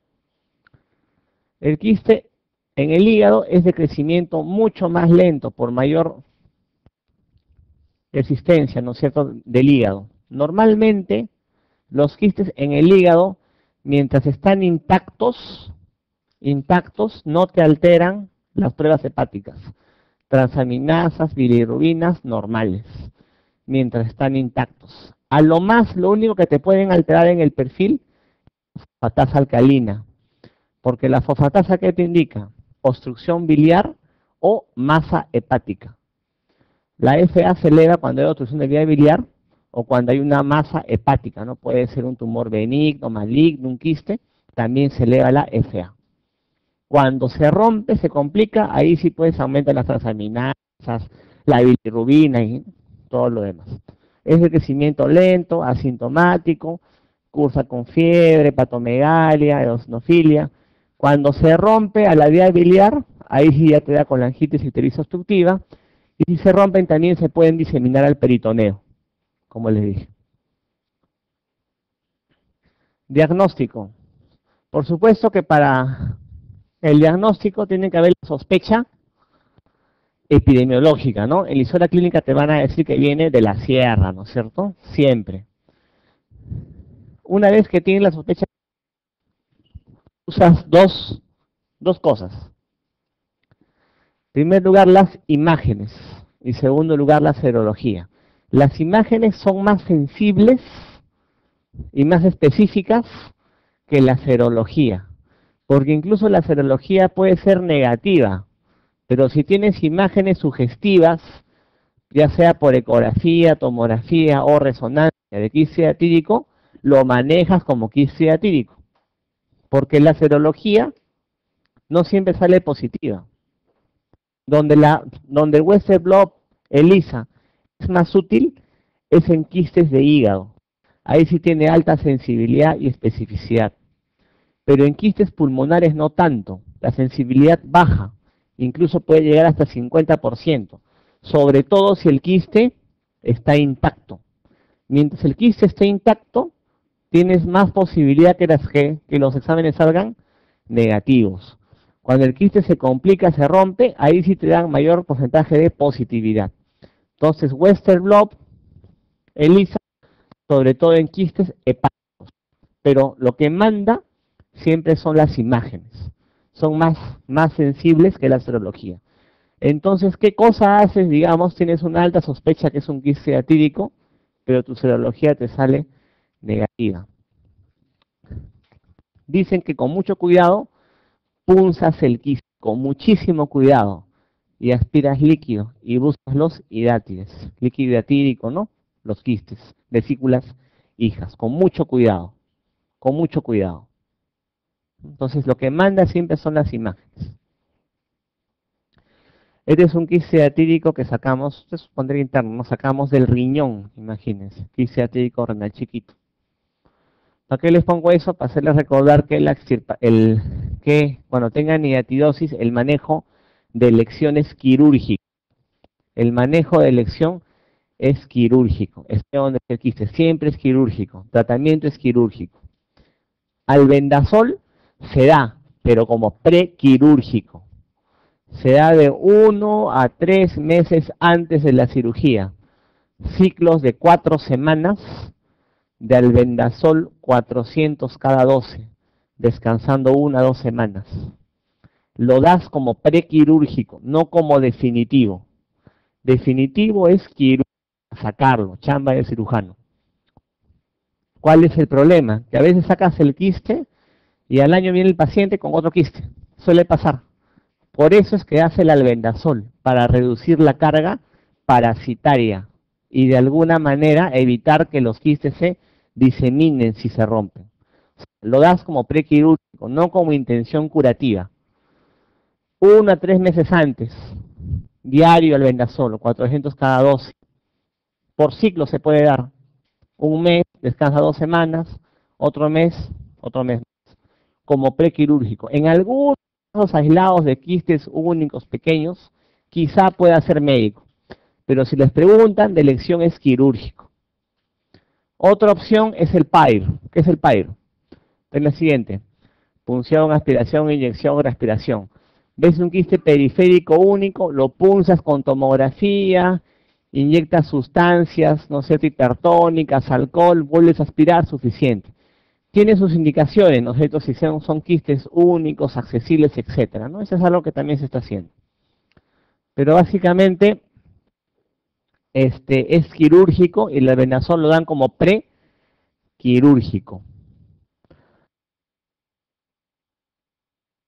El quiste en el hígado es de crecimiento mucho más lento, por mayor resistencia, ¿no es cierto?, del hígado. Normalmente, los quistes en el hígado, mientras están intactos, no te alteran las pruebas hepáticas. Transaminasas, bilirrubinas, normales, mientras están intactos. A lo más, lo único que te pueden alterar en el perfil es la fosfatasa alcalina, porque la fosfatasa, ¿qué te indica? Obstrucción biliar o masa hepática. La FA se eleva cuando hay obstrucción de vía biliar o cuando hay una masa hepática, ¿no? Puede ser un tumor benigno, maligno, un quiste, también se eleva la FA. Cuando se rompe, se complica, ahí sí puedes aumentar las transaminasas, la bilirrubina y todo lo demás. Es de crecimiento lento, asintomático, cursa con fiebre, hepatomegalia, eosinofilia. Cuando se rompe a la vía biliar, ahí sí ya te da colangitis ictericia obstructiva, y si se rompen también se pueden diseminar al peritoneo, como les dije. Diagnóstico. Por supuesto que para el diagnóstico tiene que haber la sospecha epidemiológica, ¿no? En la historia clínica te van a decir que viene de la sierra, ¿no es cierto? Siempre. Una vez que tienes la sospecha, usas dos cosas. En primer lugar, las imágenes. Y en segundo lugar, la serología. Las imágenes son más sensibles y más específicas que la serología, porque incluso la serología puede ser negativa, pero si tienes imágenes sugestivas, ya sea por ecografía, tomografía o resonancia de quiste ciatídico, lo manejas como quiste ciatídico, porque la serología no siempre sale positiva. Donde el Western blot, ELISA, es más útil es en quistes de hígado. Ahí sí tiene alta sensibilidad y especificidad. pero en quistes pulmonares no tanto, la sensibilidad baja, incluso puede llegar hasta 50%, sobre todo si el quiste está intacto. Mientras el quiste esté intacto, tienes más posibilidad que los exámenes salgan negativos. Cuando el quiste se complica, se rompe, ahí sí te dan mayor porcentaje de positividad. Entonces, Western blot, ELISA, sobre todo en quistes hepáticos. Pero lo que manda siempre son las imágenes. Son más sensibles que la serología. Entonces, ¿qué cosa haces? Digamos, tienes una alta sospecha que es un quiste atídico, pero tu serología te sale negativa. Dicen que con mucho cuidado punzas el quiste, con muchísimo cuidado, y aspiras líquido y buscas los hidátides, líquido hidatídico, ¿no? Los quistes, vesículas hijas, con mucho cuidado, con mucho cuidado. Entonces lo que manda siempre son las imágenes. Este es un quiste atídico que sacamos, esto es pondría interno, nos sacamos del riñón, imagínense, quiste atídico renal chiquito. ¿Para qué les pongo eso? Para hacerles recordar que cuando tengan hidatidosis, el manejo de elección es quirúrgico. El manejo de elección es quirúrgico. Esté donde se quiste, siempre es quirúrgico. Tratamiento es quirúrgico. Albendazol se da, pero como prequirúrgico. Se da de 1 a 3 meses antes de la cirugía. Ciclos de 4 semanas de albendazol 400 cada 12, descansando 1 a 2 semanas. Lo das como prequirúrgico, no como definitivo. Definitivo es quirúrgico, sacarlo, chamba del cirujano. ¿Cuál es el problema? Que a veces sacas el quiste y al año viene el paciente con otro quiste. Suele pasar. Por eso es que hace el albendazol, para reducir la carga parasitaria y de alguna manera evitar que los quistes se diseminen si se rompen. Lo das como prequirúrgico, no como intención curativa. 1 a 3 meses antes, diario albendazol, 400 cada 12. Por ciclo se puede dar. Un mes, descansa 2 semanas, otro mes más, como prequirúrgico. En algunos casos aislados de quistes únicos pequeños, quizá pueda ser médico, pero si les preguntan, de elección es quirúrgico. Otra opción es el PAIR. ¿Qué es el PAIR? Es la siguiente: punción, aspiración, inyección, respiración. Ves un quiste periférico único, lo punzas con tomografía, inyectas sustancias, no sé, hipertónicas, alcohol, vuelves a aspirar, suficiente. Tiene sus indicaciones, ¿no es cierto? Si son quistes únicos, accesibles, etcétera, ¿no? Eso es algo que también se está haciendo. Pero básicamente es quirúrgico y el albendazol lo dan como prequirúrgico.